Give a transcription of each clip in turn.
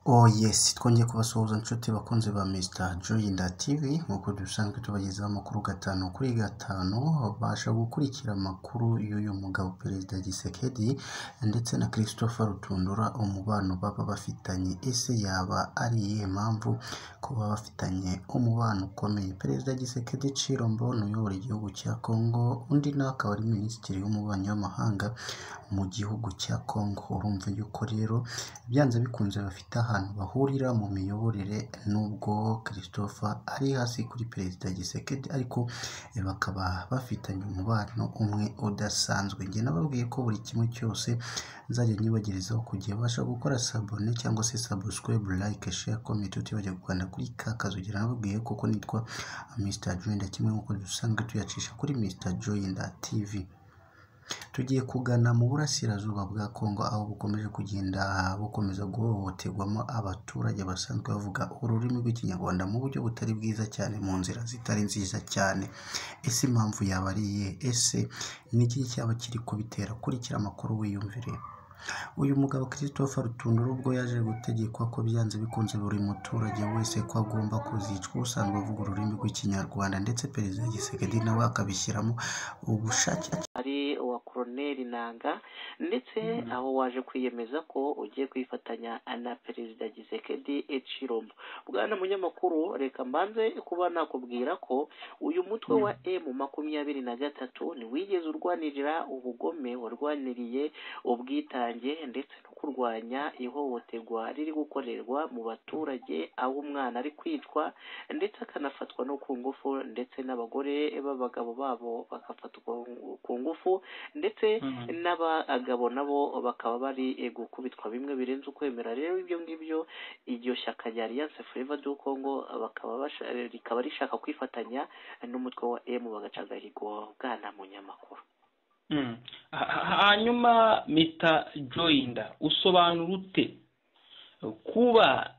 Oh yes, twongeye kubasuhuza inshuti bakunze ba Mr. Joyinda TV nk'uko dusanzwe tubagezaho amakuru gatanu kuri gatanu. Basha gukurikira amakuru y'uyu mugabo Perezida Gisekedi ndetse na Christopher Rutundura, umubano baba bafitanye. Ese yaba ari iyihe mpamvu kuba bafitanye umubano ukomeye? Perezida Gisekedi Chilombo uyobora igihugu cya Congo, undi nawe akaba ari minisitiri w'umubanyi w'amahanga mu gihugu cya Congo. Urumva yuko rero byanze bikunze bafite ahantu bahurira mu miyoborere, nubwo Christopher ari hasi kuri Perezida Gisekedi ariko bakaba bafitanye umubano umwe udasanzwe. Njye nababwiye ko buri kimwe cyose nzajya nyibagirizaho kugiye basha gukora sabone cyangwa se subscribe, like, share, comment, utibajya gukanda kuri kakazogera. Nababwiye koko nitwa Mr. Joyinda kimwe nk'uko dusanzwe tuyacisha kuri Mr. Joyinda TV. Tugiye kugana mu burasirazuba bwa Congo, aho bukomeje kugenda bukomeza guhohoterwamo abaturage basanzwe bavuga ururimi rw'ikinyarwanda mu buryo butari bwiza cyane, mu nzira zitari nziza cyane. Ese impamvu yaba ari iyihe? Ese ni iki cyaba kiri kubitera? Kurikira amakuru wiyumvire. Uyu mugabo Christopher Rutundura ubwo yaje gutegekwa ko byanze bikunze buri muturage wese ko agomba kuzicwa usanzwe avuga ururimi rw'ikinyarwanda, ndetse Perezida Gisekedi nawe akabishyiramo ubushake ari uwa Colonel Nanga, ndetse aho waje kwiyemeza ko ugiye kwifatanya na Perezida Gisekedi Chilombo. Bwana munyamakuru, reka mbanze kuba nakubwira ko uyu mutwe wa M23 ni wigeze urwanirira ubugome, warwaniriye ubwitange ndetse no kurwanya ihohoterwa riri gukorerwa mu baturage, aho umwana ari kwicwa ndetse akanafatwa no ku ngufu, ndetse n'abagore b'abagabo babo bagafatwa ku ngufu, ndetse n'abagabo nabo bakaba bari gukubitwa bimwe birenze ukwemera. Rero ibyo ngibyo iryo shyaka rya Alliance Fleuve du Congo rikaba rishaka kwifatanya n'umutwe wa M bagacagahigo. Bwana munyamakuru, hanyuma Mr. Joyinda, usobanura ute kuba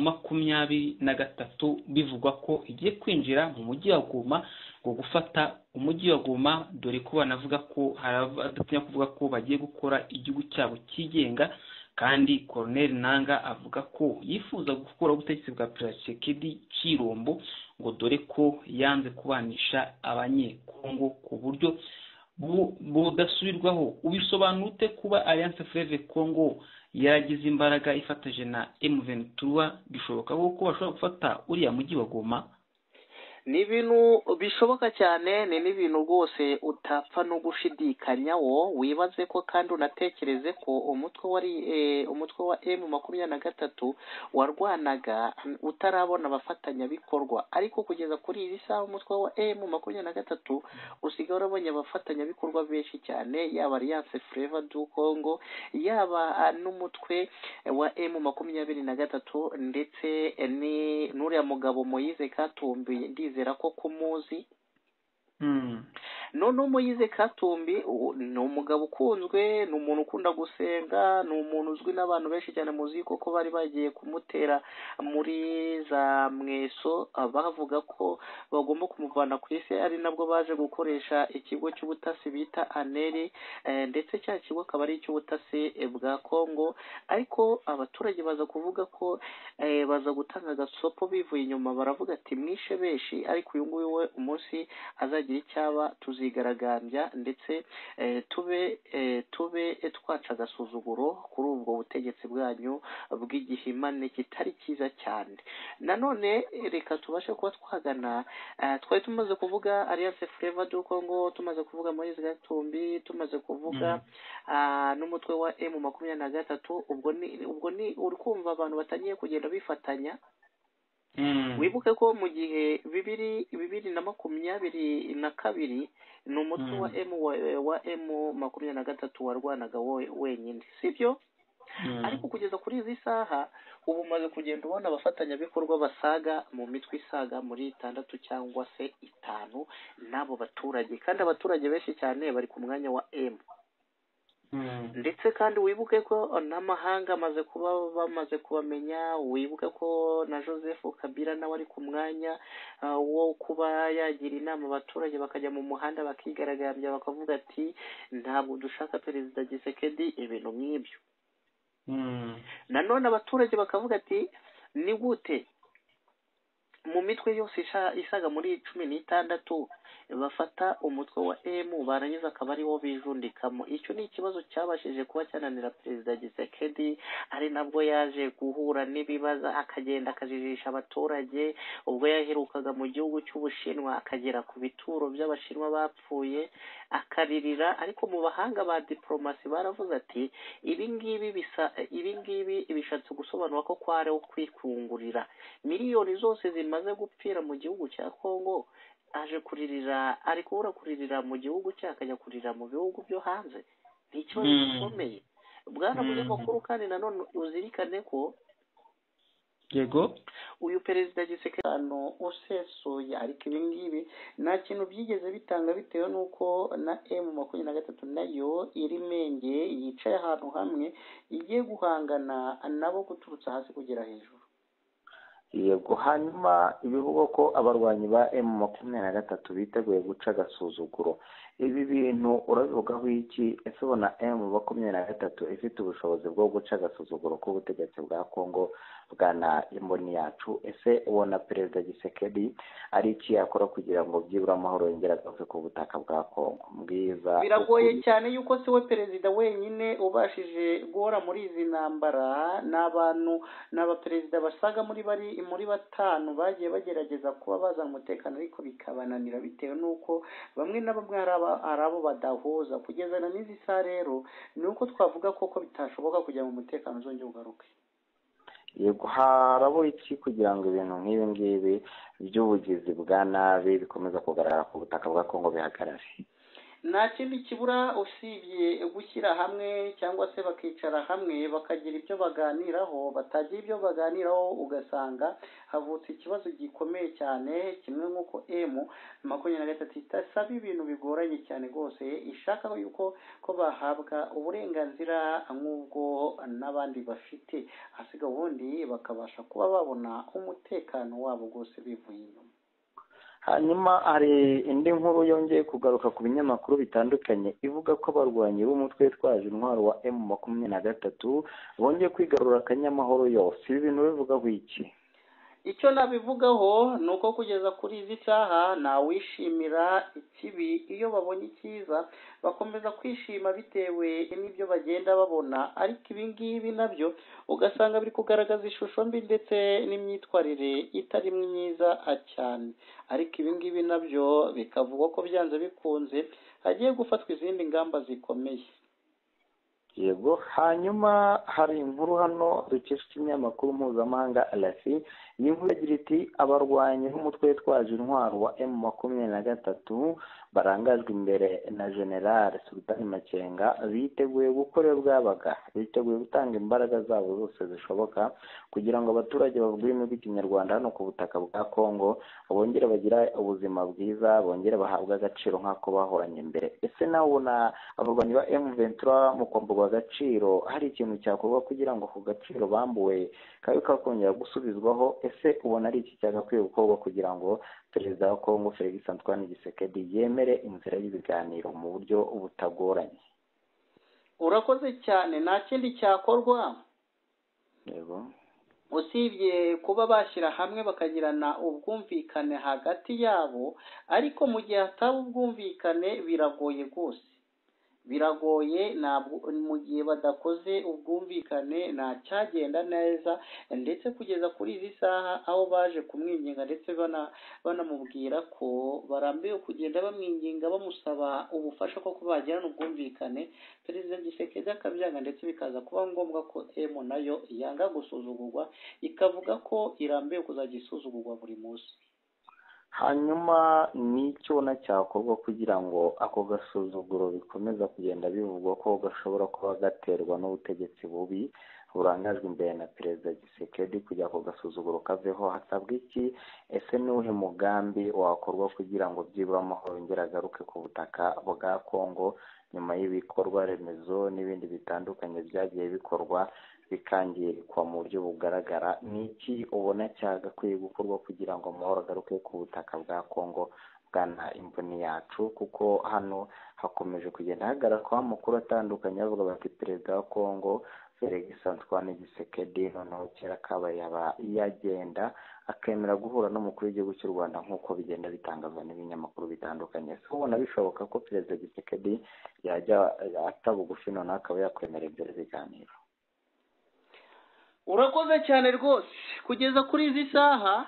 M23 bivugwa ko igiye kwinjira mu mujyi wa Goma ngo gufata umujyi wa Goma, dore ko banavuga ko harabatinya kuvuga ko bagiye gukora igihugu cyabo cyigenga, kandi Colonel Nanga avuga ko yifuza gukora ubutegetsi bwa Perezida Gisekedi Chilombo, ngo dore ko yanze kubanisha abanyekongo ku buryo budasubirwaho. Ubisobanura ute kuba Alliance Fleuve Congo yaragize imbaraga ifatanyije na M23? Bishoboka ko bashobora gufata uriya mujyi wa Goma? ni ibintu bishoboka cyane, ni n'ibintu rwose utapfa no gushidikanyaho. Wibaze ko kandi unatekereze ko umutwe wa M23 warwanaga utarabona abafatanyabikorwa, ariko kugeza kuri iri saha umutwe wa M23 usigaye urabonye abafatanyabikorwa benshi cyane, yaba Alliance Fleuve du Congo, yaba n'umutwe wa M23, ndetse n'uriya mugabo Moise Katumbi, ndizera ko kumuzi. None Moise Katumbi ni umugabo ukunzwe, ni umuntu ukunda gusenga, ni umuntu uzwi n'abantu benshi cyane. Muzi ko bari bagiye kumutera muri za Mweso, bavuga ko bagomba kumuvana ku isi, ari nabwo baje gukoresha ikigo cy'ubutasi bita ANERI, ndetse cya kigo akaba ari icy'ubutasi bwa Congo. Ariko abaturage baza kuvuga ko baza gutanga agasopo bivuye inyuma, baravuga ati mwishe benshi, ariko uyu nguyu we umunsi azagira icyaba tuzigaragambya, ndetse tube twaca agasuzuguro kuri ubwo butegetsi bwanyu bw'igihimane kitari cyiza cyane. Nanone reka tubashe kuba twagana, twari tumaze kuvuga Alliance Fleuve du Congo, tumaze kuvuga Moise Katumbi, tumaze kuvuga n'umutwe wa M23. ubwo ni uri kumva abantu batangiye kugenda bifatanya. Wibuke ko mu gihe 2022 ni umutwe wa M23 warwanaga wenyine, sibyo? Ariko kugeza kuri izi saha ubu umaze kugenda ubona abafatanyabikorwa basaga mu mitwe isaga muri 6 cyangwa se 5 n'abo baturage, kandi abaturage benshi cyane bari ku mwanya wa M. Ndetse kandi wibuke ko n'amahanga bamaze kubamenya. Wibuke ko na Joseph Kabila nawe ari ku mwanya wo kuba yagira inama abaturage bakajya mu muhanda bakigaragambya, bakavuga ati ntabwo dushaka Perezida Gisekedi, ibintu nk'ibyo. nanone abaturage bakavuga ati ni gute mu mitwe yose isaga muri 16 bafata umutwe wa barangiza akaba ariwo bijundikamo. Icyo ni ikibazo cyabashije kuba cyananira Perezida Tshisekedi, ari nabwo yaje guhura n'ibibazo akagenda akajijisha abaturage. Ubwo yaherukaga mu gihugu cy'Ubushinwa akagera ku bituro by'Abashinwa bapfuye akaririra, ariko mu bahanga ba diplomasi baravuze ati ibi ngibi bishatse gusobanura ko kwareho kwikungurira miliyoni zose zimaze gupfira mu gihugu cya Kongo. Aje kuririra, ari kubura kuririra mu gihugu cye akajya kuririra mu bihugu byo hanze. Ni ikibazo gikomeye bwana munyamakuru, kandi nanone uzirikane ko yego uyu Perezida Tshisekedi usesuye, ariko ibi ngibi nta kintu byigeze bitanga, bitewe n'uko na M23 nayo iri menge yicaye ahantu hamwe igiye guhangana nabo guturutsa hasi kugera hejuru. Yego, hanyuma ibivuga ko abarwanyi ba M23 biteguye guca agasuzuguro, ibi bintu urabivugaho iki? Ese ubona M23 ifite ubushobozi bwo guca agasuzuguro k'ubutegetsi bwa Kongo bwana imboni yacu? Ese ubona Perezida Tshisekedi ari iki yakora kugira ngo byibura amahoro yongere agaruke ku butaka bwa Kongo? Mbwiza biragoye cyane yuko si we perezida wenyine ubashije guhora muri izi ntambara. n'abaperezida basaga muri batanu bagiye bagerageza kuba bazana umutekano, ariko bikabananira bitewe n'uko bamwe na bamwe ari abo badahuza. Kugezana n'izi saha rero ni uko twavuga koko bitashoboka kugira ngo umutekano uzongere ugaruke. Yego, harabura iki kugira ngo ibintu nk'ibi ngibi by'ubugizi bwa nabi bikomeza kugaragara ku butaka bwa Kongo bihagarare? Nta kindi kibura usibye gushyira hamwe, cyangwa se bakicara hamwe bakagira ibyo baganiraho. Batagira ibyo baganiraho ugasanga havutse ikibazo gikomeye cyane, kimwe nk'uko M23 itasaba ibintu bigoranye cyane rwose, ishaka yuko bahabwa uburenganzira nk'ubwo n'abandi bafite, hasiga ubundi bakabasha kuba babona umutekano wabo rwose bivuye inyuma. Hanyuma hari indi nkuru yongeye kugaruka ku binyamakuru bitandukanye ivuga ko abarwanyi b'umutwe witwaje intwaro wa M23 bongeye kwigarura akanyamahoro yose. Ibi bintu bivugaho iki? Icyo nabivugaho ni uko kugeza kuri izi saha ntawishimira ikibi. Iyo babonye icyiza bakomeza kwishima bitewe n'ibyo bagenda babona, ariko ibi ngibi nabyo ugasanga biri kugaragaza ishusho mbi ndetse n'imyitwarire itari myiza cyane. Ariko ibi ngibi nabyo bikavugwa ko byanze bikunze hagiye gufatwa izindi ngamba zikomeye. Yego, hanyuma hari inkuru hano dukesha ikinyamakuru mpuzamahanga RFI. Iyi nkuru igira iti abarwanyi b'umutwe witwaje intwaro wa M23 barangajwe imbere na General Sultan Makenga biteguye gukora bwabaga, biteguye gutanga imbaraga zabo zose zishoboka kugira ngo abaturage bavuga ururimi rw'ikinyarwanda hano ku butaka bwa Kongo bongere bagira ubuzima bwiza, bongere bahabwa agaciro nk'ako bahoranye mbere. Ese nawe ubona abarwanyi ba M23 mu kwamburwa agaciro hari ikintu cyakorwa kugira ngo ako gaciro bambuwe kabe kakongera gusubizwaho? Ese ubona ari iki cyagakwiye gukorwa kugira ngo Perezida wa Kongo Felix Antoine Tshisekedi yemere inzira y'ibiganiro mu buryo butagoranye? Urakoze cyane. Nta kindi cyakorwa yego usibye kuba bashyira hamwe bakagirana ubwumvikane hagati yabo, ariko mu gihe hataba ubwumvikane biragoye rwose, biragoye. Ntabwo mu gihe badakoze ubwumvikane nta cyagenda neza, ndetse kugeza kuri izi saha aho baje kumwinginga ndetse banamubwira ko barambiwe kugenda bamwinginga bamusaba ubufasha ko bagirana ubwumvikane, Perezida Tshisekedi akabyanga, ndetse bikaza kuba ngombwa ko nayo yanga gusuzugurwa, ikavuga ko irambiwe kuzajya isuzugurwa buri munsi. Hanyuma n'icyo ubona cyakorwa kugira ngo ako gasuzuguro bikomeza kugenda bivugwa ko gashobora kuba gaterwa n'ubutegetsi bubi burangajwe imbere na Perezida Tshisekedi, kugira ako gasuzuguro kaveho hasabwa iki? Ese n'uhe mugambi wakorwa kugira ngo byibura amahoro yongere agaruke ku butaka bwa Kongo nyuma y'ibikorwa remezo n'ibindi bitandukanye byagiye bikorwa bikangirikwa mu buryo bugaragara? Ni iki ubona cyagakwiye gukorwa kugira ngo amahoro agaruke ku butaka bwa Kongo bwana imboni yacu? Kuko hano hakomeje kugenda hagaragara amakuru atandukanye avuga bati Perezida wa Kongo Felix Antoine Tshisekedi noneho kera kabaye yagenda akemera guhura n'umukuru w'igihugu cy'u Rwanda nk'uko bigenda bitangazwa n'ibinyamakuru bitandukanye. So ubona bishoboka ko Perezida Tshisekedi yajya atabugufi noneho akaba yakwemera ibyo biganiro. Urakoze cyane rwose kugeza kuri izi saha.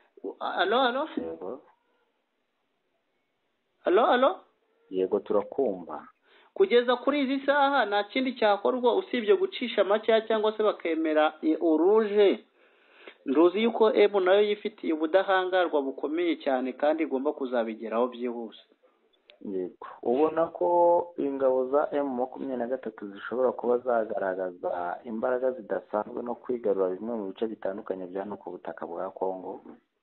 Alo yego turakumva. Kugeza kuri izi saha nta kindi cyakorwa usibye gucisha make cyangwa se bakemera uruje. Nduzi yuko nayo yifitiye ubudahangarwa bukomeye cyane kandi igomba kuzabigeraho byihuse. Yego ubona ko ingabo za M23 zishobora kuba zagaragaza imbaraga zidasanzwe no kwigarura bimwe mu bice bitandukanye bya no ku butaka bwa Kongo.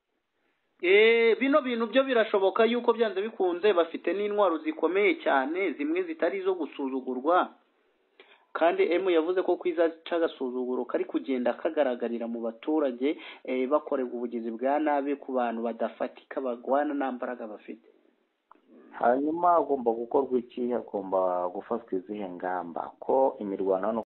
Bino bintu byo birashoboka yuko byanze bikunze bafite n'intwaro zikomeye cyane zimwe zitari zo gusuzugurwa, kandi yavuze ko kwizaca agasuzuguro kari kugenda kagaragarira mu baturage bakorerwa ubugizi bwa nabi ku bantu badafatika bagwana nta mbaraga bafite. Hanyuma agomba gukorwa iki? Agomba gufatwa izihe ngamba ko imirwano